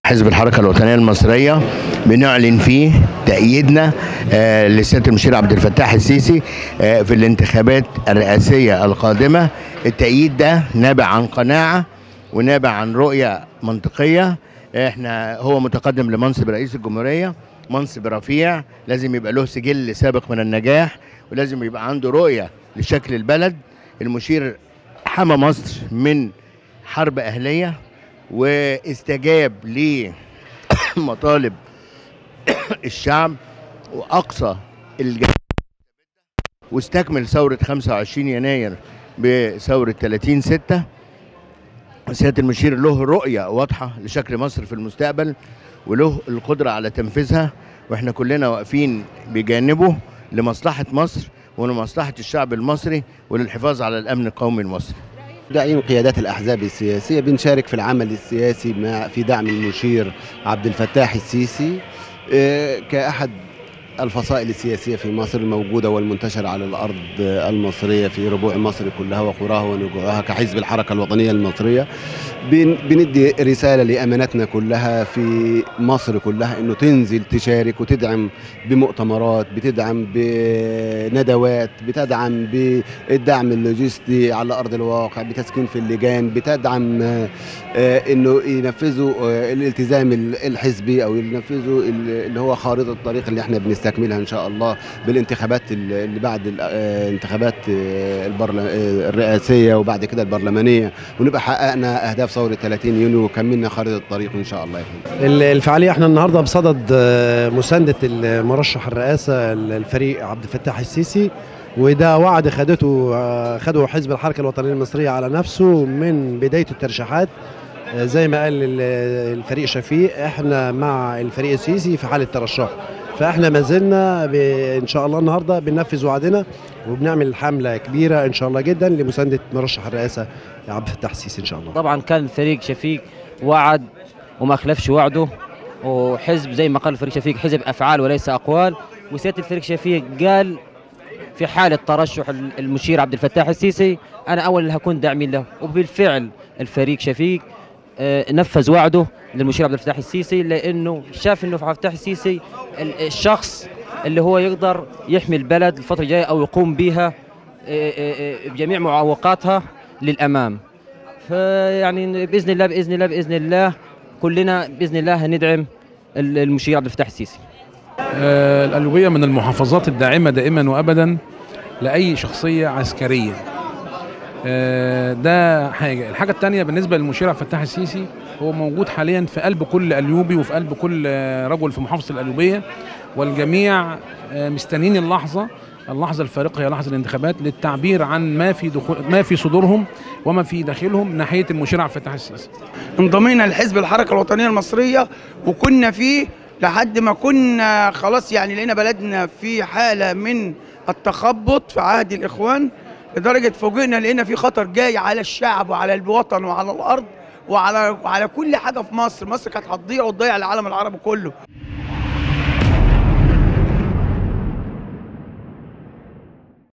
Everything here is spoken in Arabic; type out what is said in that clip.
حزب الحركة الوطنية المصرية بنعلن فيه تأييدنا لسيادة المشير عبد الفتاح السيسي في الانتخابات الرئاسية القادمة. التأييد ده نابع عن قناعة ونابع عن رؤية منطقية. هو متقدم لمنصب رئيس الجمهورية، منصب رفيع، لازم يبقى له سجل سابق من النجاح، ولازم يبقى عنده رؤية لشكل البلد. المشير حمى مصر من حرب أهلية واستجاب لمطالب الشعب وأقصى الجهات، واستكمل ثورة 25 يناير بثورة 30/6. سيادة المشير له رؤية واضحة لشكل مصر في المستقبل وله القدرة على تنفيذها، واحنا كلنا واقفين بجانبه لمصلحة مصر ولمصلحة الشعب المصري وللحفاظ على الأمن القومي المصري. داعين قيادات الأحزاب السياسية بنشارك في العمل السياسي في دعم المشير عبد الفتاح السيسي كأحد الفصائل السياسية في مصر الموجودة والمنتشرة على الأرض المصرية في ربوع مصر كلها وقراها ونجوعها. كحزب الحركة الوطنية المصرية بندي رسالة لأمانتنا كلها في مصر كلها إنه تنزل تشارك وتدعم بمؤتمرات، بتدعم بندوات، بتدعم بالدعم اللوجستي على أرض الواقع، بتسكين في اللجان، بتدعم إنه ينفذوا الالتزام الحزبي أو ينفذوا اللي هو خارطة الطريق اللي احنا بنستكملها إن شاء الله بالانتخابات اللي بعد الانتخابات الرئاسية وبعد كده البرلمانية، ونبقى حققنا أهداف ثورة 30 يونيو وكملنا خارطة الطريق إن شاء الله. الفعالية احنا النهارده بصدد مساندة المرشح الرئاسة الفريق عبد الفتاح السيسي، وده وعد خده حزب الحركة الوطنية المصرية على نفسه من بداية الترشيحات. زي ما قال الفريق شفيق، احنا مع الفريق السيسي في حالة ترشح، فاحنا ما زلنا ان شاء الله النهارده بننفذ وعدنا وبنعمل حمله كبيره ان شاء الله جدا لمسانده مرشح الرئاسه عبد الفتاح السيسي ان شاء الله. طبعا كان الفريق شفيق وعد وما خلفش وعده، وحزب زي ما قال الفريق شفيق حزب افعال وليس اقوال. وسياده الفريق شفيق قال في حاله ترشح المشير عبد الفتاح السيسي انا اول اللي هكون داعمي له، وبالفعل الفريق شفيق نفذ وعده للمشير عبد الفتاح السيسي، لانه شاف انه في عبد الفتاح السيسي الشخص اللي هو يقدر يحمي البلد الفتره الجايه او يقوم بها بجميع معوقاتها للامام. فيعني باذن الله كلنا باذن الله هندعم المشير عبد الفتاح السيسي. القليوبيه من المحافظات الداعمه دائما وابدا لاي شخصيه عسكريه. ده حاجة. الحاجة الثانية بالنسبة للمشير عبد الفتاح السيسي، هو موجود حاليا في قلب كل قليوبي وفي قلب كل رجل في محافظة القليوبية، والجميع مستنين اللحظة الفارقة هي لحظة الانتخابات للتعبير عن ما في صدورهم وما في داخلهم ناحية المشير عبد الفتاح السيسي. انضمينا لحزب الحركة الوطنية المصرية وكنا فيه لحد ما كنا خلاص، يعني لقينا بلدنا في حالة من التخبط في عهد الإخوان، لدرجة فوجئنا لقينا في خطر جاي على الشعب وعلى الوطن وعلى الأرض وعلى كل حاجة في مصر. مصر كانت هتضيع وتضيع العالم العربي كله.